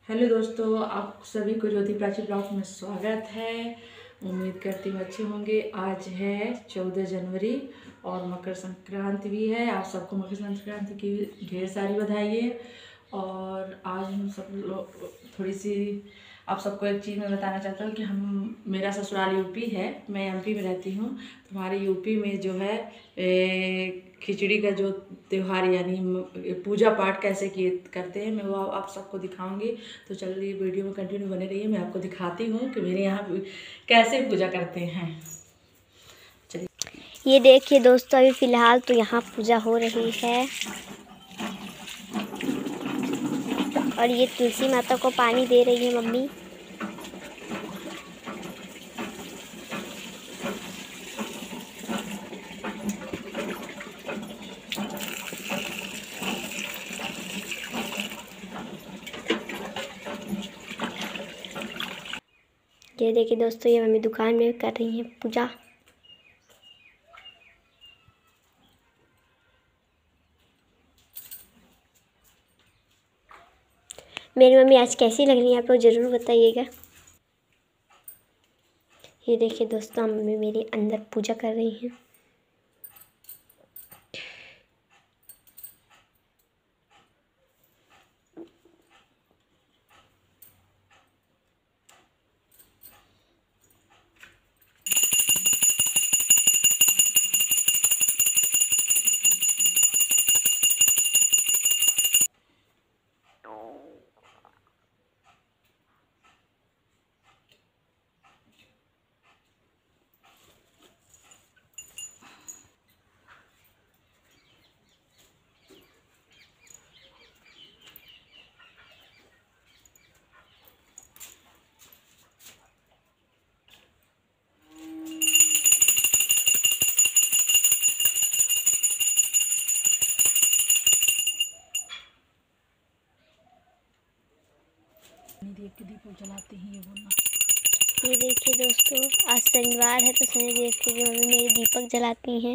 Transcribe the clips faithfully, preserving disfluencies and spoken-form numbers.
Hello दोस्तों, आप सभी को ज्योति प्राची ब्लॉग में स्वागत है। उम्मीद करती हूँ अच्छे होंगे। आज है चौदह जनवरी और मकर संक्रांति भी है। आप सबको मकर संक्रांति की ढेर सारी बधाई है। और आज हम सब लोग थोड़ी सी आप सबको एक चीज़ मैं बताना चाहता हूँ कि हम मेरा ससुराल यूपी है, मैं एमपी में रहती हूँ। तो हमारे यूपी में जो है ए, खिचड़ी का जो त्यौहार यानी पूजा पाठ कैसे किए करते हैं, मैं वो आप सबको दिखाऊंगी। तो चलिए वीडियो में कंटिन्यू बने रहिए, मैं आपको दिखाती हूँ कि मेरे यहाँ कैसे पूजा करते हैं। ये देखिए दोस्तों, अभी फ़िलहाल तो यहाँ पूजा हो रही है और ये तुलसी माता को पानी दे रही है मम्मी। ये देखिए दोस्तों, ये मम्मी दुकान में कर रही हैं पूजा। मेरी मम्मी आज कैसी लग रही है आप लोग ज़रूर बताइएगा। ये देखिए दोस्तों, मम्मी मेरी अंदर पूजा कर रही हैं। देख के दीपक जलाते हैं, ये बोलना। ये देखिए दोस्तों, आज शनिवार है तो शनिदेव के लिए मम्मी मेरी दीपक जलाती हैं।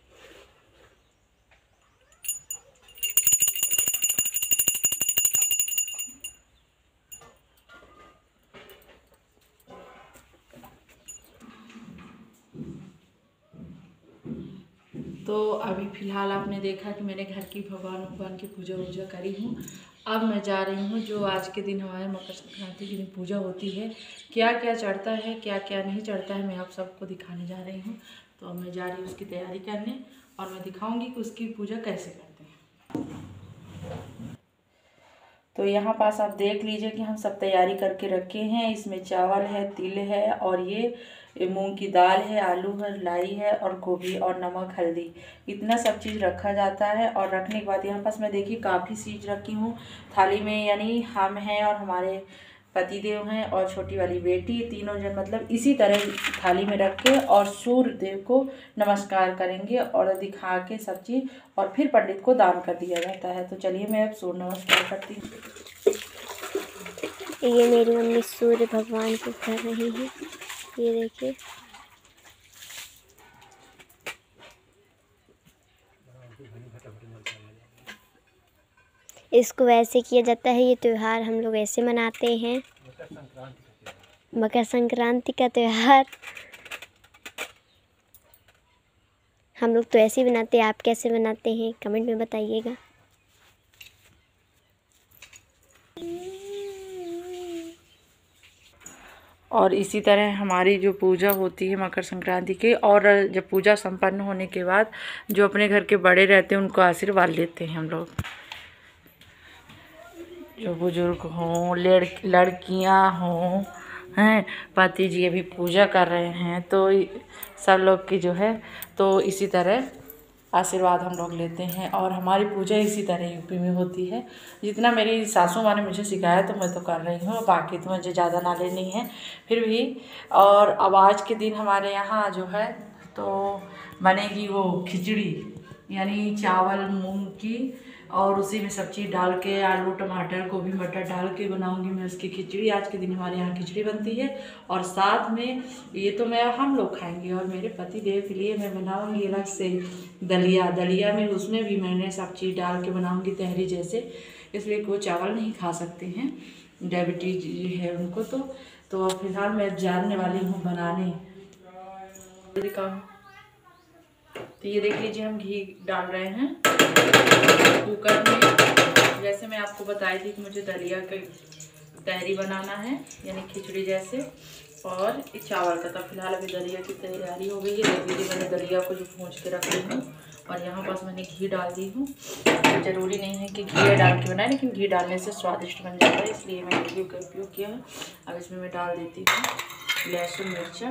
तो अभी फ़िलहाल आपने देखा कि मैंने घर की भगवान भगवान की पूजा वूजा करी हूँ। अब मैं जा रही हूँ, जो आज के दिन हमारे मकर संक्रांति के दिन पूजा होती है, क्या क्या चढ़ता है क्या क्या नहीं चढ़ता है, मैं आप सबको दिखाने जा रही हूँ। तो अब मैं जा रही हूँ उसकी तैयारी करने और मैं दिखाऊँगी कि उसकी पूजा कैसे करते हैं। तो यहाँ पास आप देख लीजिए कि हम सब तैयारी करके रखे हैं। इसमें चावल है, तिल है और ये मूंग की दाल है, आलू है, लाई है और गोभी और नमक हल्दी, इतना सब चीज़ रखा जाता है। और रखने के बाद यहाँ पास मैं देखिए काफ़ी चीज़ रखी हूँ थाली में, यानी हम हैं और हमारे पतिदेव हैं और छोटी वाली बेटी, तीनों जन मतलब इसी तरह थाली में रख के और सूर्य देव को नमस्कार करेंगे और दिखा के सब चीज़, और फिर पंडित को दान कर दिया जाता है। तो चलिए मैं अब सूर्य नमस्कार करती हूँ। ये मेरी मम्मी सूर्य भगवान को कर रही है। ये देखिए, इसको वैसे किया जाता है। ये त्यौहार हम लोग ऐसे मनाते हैं, मकर संक्रांति का त्यौहार हम लोग तो ऐसे ही बनाते हैं। आप कैसे बनाते हैं कमेंट में बताइएगा। और इसी तरह हमारी जो पूजा होती है मकर संक्रांति की, और जब पूजा संपन्न होने के बाद जो अपने घर के बड़े रहते हैं उनको आशीर्वाद लेते हैं हम लोग, जो बुजुर्ग हों, लड़ लड़कियां हों, हैं पति जी अभी पूजा कर रहे हैं, तो सब लोग की जो है तो इसी तरह आशीर्वाद हम लोग लेते हैं। और हमारी पूजा इसी तरह यूपी में होती है। जितना मेरी सासू माँ ने मुझे सिखाया तो मैं तो कर रही हूँ, बाकी तो मुझे ज़्यादा नॉलेज नहीं है फिर भी। और अब आज के दिन हमारे यहाँ जो है तो बनेगी वो खिचड़ी, यानी चावल मूंग की, और उसी में सब चीज़ डाल के आलू टमाटर गोभी मटर डाल के बनाऊंगी मैं उसकी खिचड़ी। आज के दिन हमारे यहाँ खिचड़ी बनती है और साथ में ये तो मैं हम लोग खाएंगे, और मेरे पति देव के लिए मैं बनाऊंगी अलग से दलिया। दलिया में उसमें भी मैंने सब चीज़ डाल के बनाऊंगी, तहरी जैसे इसलिए वो चावल नहीं खा सकते हैं, डायबिटीज है उनको। तो तो फिलहाल मैं जानने वाली हूँ बनाने। तो ये देख लीजिए, हम घी डाल रहे हैं कुकर में। जैसे मैं आपको बताई थी कि मुझे दलिया की तहरी बनाना है, यानी खिचड़ी जैसे, और चावल का। तो फिलहाल अभी दलिया की तैयारी हो गई है। देख लीजिए, मैंने दलिया को जो भूंज के रख ली हूँ और यहाँ पास मैंने घी डाल दी हूँ। ज़रूरी नहीं है कि घी डाल के बनाए, लेकिन घी डालने से स्वादिष्ट बन जाता है, इसलिए मैंने घी का उपयोग किया है। अब इसमें मैं डाल देती हूँ लहसुन मिर्चा,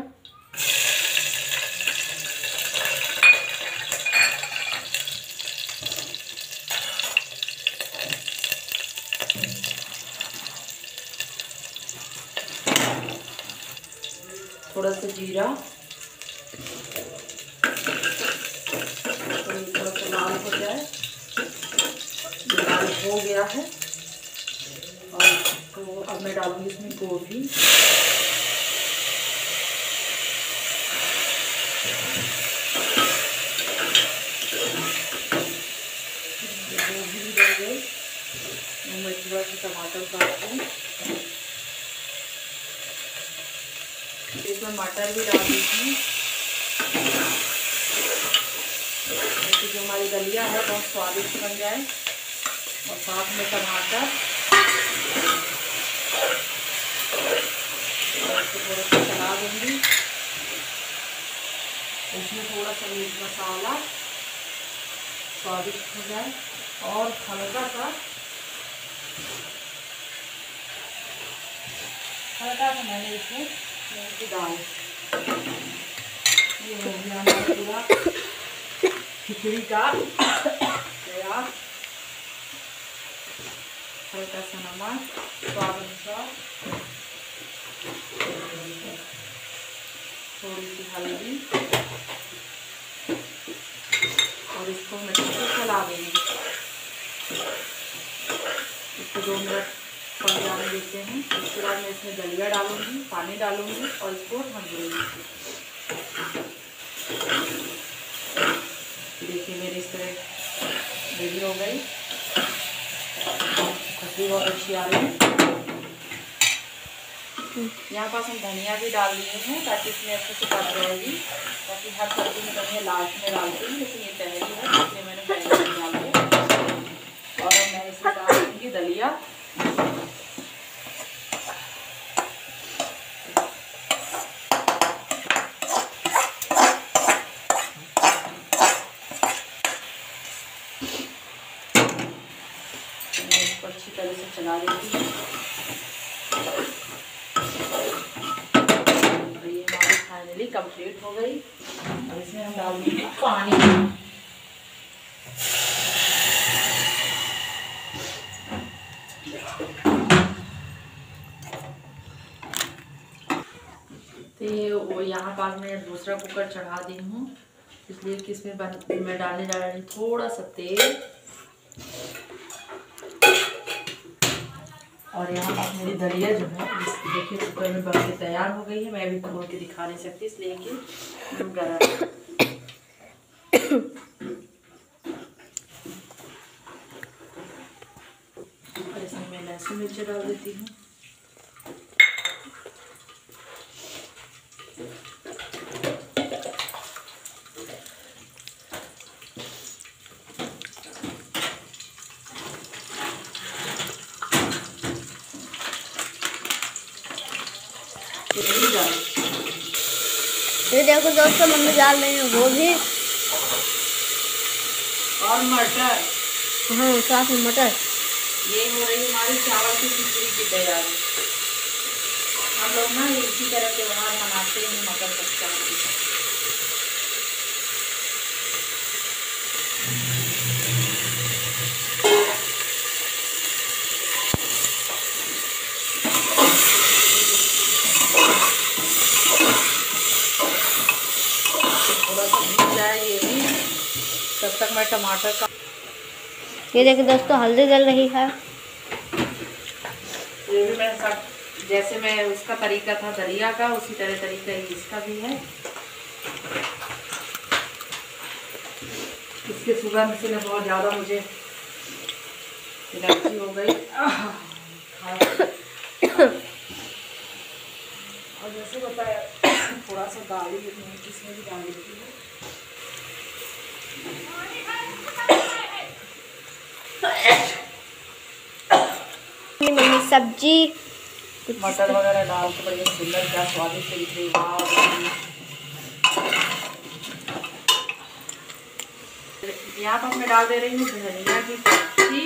थोड़ा सा जीरा, थोड़ा सा लाल हो जाए। लाल हो गया है और तो अब मैं डालूंगी इसमें गोभी, गोभी भी डाल गई। मैं थोड़ा सा टमाटर काट दूँ, इसमें मटर भी डाल दीजिए, ताकि जो हमारी दलिया है बहुत स्वादिष्ट बन जाए। और साथ में टमाटर, इसको थोड़ा सा चला दूँगी। इसमें थोड़ा सा मीट मसाला स्वादिष्ट हो जाए, और हल्का सा हल्का सा मैंने इसमें मूंग की दाल। ये हो गया हमारा पूरा खिचड़ी का तैयार। हल्का सा नमक स्वाद अनुसार, थोड़ी सी हल्दी, और इसको मैं चला देंगे। इसको दो मिनट पक जाने देते हैं। उसके बाद मैं इसमें दलिया डालूंगी, पानी डालूंगी और इसको ढक दूंगी। देखिए मेरी इस तरह रेडी हो गई, खुशबू बहुत अच्छी आ रही है। यहाँ पास हम धनिया भी डाल दिए हैं, ताकि इसमें अच्छे से पक जाएगी। ताकि हर सब्जी में धनिया लास्ट में डालती हूँ, लेकिन ये तहरी है इसलिए मैंने पहले में डाल दिया। और अब मैं इसमें डाल दूँगी दलिया। मैं इसको अच्छी तरह से चला देती हूँ। फाइनली कंप्लीट हो गई। अब इसमें हम डाल देंगे पानी। तो वो यहाँ पास मैं दूसरा कुकर चढ़ा दी हूँ, इसलिए कि इसमें मैं डालने जा रही हूँ थोड़ा सा तेल। और यहाँ पास मेरी दलिया जो है देखिए कुकर में बन के तैयार हो गई है। मैं अभी खोल के दिखा नहीं सकती, इसलिए कि गरम है। और इसमें मैं लहसुन मिर्च डाल देती हूँ। ये देखो दोस्तों, मम्मी डाल रही है गोभी और मटर। हाँ, साथ में मटर। ये हो रही हमारी चावल की खिचड़ी की तैयारी। हम लोग ना इसी तरह त्योहार मनाते हैं, मकर संक्रांति। थोड़ा सा भून जाए ये भी, तब तक मैं टमाटर का। ये देखिए दोस्तों, हल्दी डल रही है। ये भी मैं सब जैसे मैं उसका तरीका था दलिया का, उसी तरह तरीका इसका भी है। इसके सुगंध से बहुत ज़्यादा मुझे एनर्जी हो गई। और जैसे बताया थोड़ा सा दाल इसमें भी डाल देती हूँ। मम्मी सब्जी मटर वगैरह डाल के बढ़िया सुंदर क्या स्वादिष्ट दिख रही है। यहाँ पर मैं डाल दे रही हूँ धनिया की पत्ती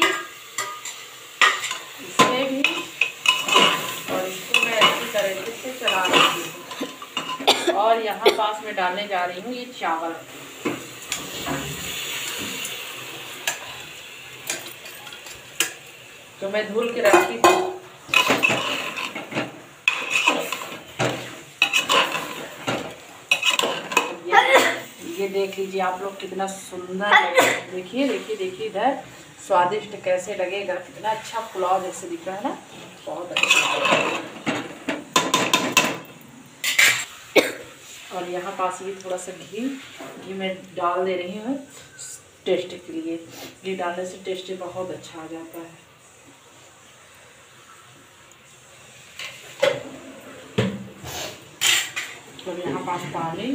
इसमें भी, और इसको मैं अच्छी तरीके से चला रही हूँ। और यहाँ पास में डालने जा रही हूँ ये चावल। तो मैं धुल के रखी थी। ये देख लीजिए आप लोग कितना सुंदर लगेगा। देखिए देखिए देखिए इधर स्वादिष्ट कैसे लगेगा, कितना अच्छा पुलाव जैसे दिख रहा है ना, बहुत अच्छा। और यहाँ पास भी थोड़ा सा घी घी मैं डाल दे रही हूँ टेस्ट के लिए। घी डालने से टेस्ट बहुत अच्छा आ जाता है। तो यहाँ पास पानी।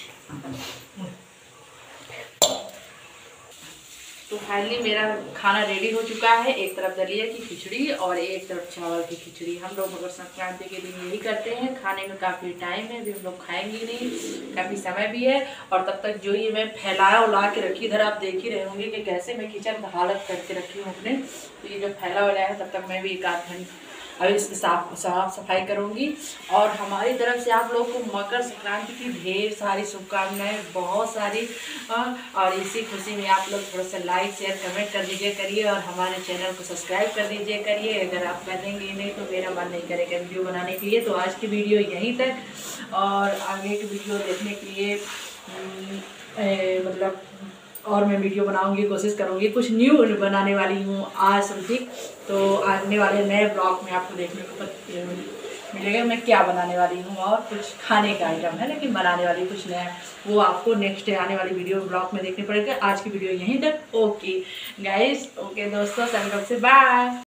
तो फाइनली मेरा खाना रेडी हो चुका है। एक तरफ दलिया की खिचड़ी और एक तरफ चावल की खिचड़ी। हम लोग मकर संक्रांति के दिन यही करते हैं। खाने में काफ़ी टाइम है, अभी हम लोग खाएंगे नहीं, काफ़ी समय भी है। और तब तक जो ये मैं फैलाया उला के रखी, इधर आप देख ही रहे होंगे कि कैसे मैं किचन का हालत करके रखी हूँ अपने। तो ये जो फैला वाला है, तब तक मैं भी एक आध घंटे अभी इसकी साफ साफ सफाई करूँगी। और हमारी तरफ से आप लोग को मकर संक्रांति की ढेर सारी शुभकामनाएं, बहुत सारी। और इसी खुशी में आप लोग थोड़ा सा लाइक शेयर कमेंट कर दीजिए करिए, और हमारे चैनल को सब्सक्राइब कर दीजिए करिए। अगर आप करेंगे नहीं तो मेरा मन नहीं करेगा वीडियो बनाने के लिए। तो आज की वीडियो यहीं तक, और आगे की वीडियो देखने के लिए ए, मतलब और मैं वीडियो बनाऊंगी, कोशिश करूंगी कुछ न्यू बनाने वाली हूँ आज समझी। तो आने वाले नए ब्लॉग में आपको देखने को मिलेगा मैं क्या बनाने वाली हूँ। और कुछ खाने का आइटम है लेकिन बनाने वाली कुछ नया, वो आपको नेक्स्ट आने वाली वीडियो ब्लॉग में देखने पड़ेगा। आज की वीडियो यहीं तक। ओके गाइस, ओके दोस्तों, सभी लोग से बाय।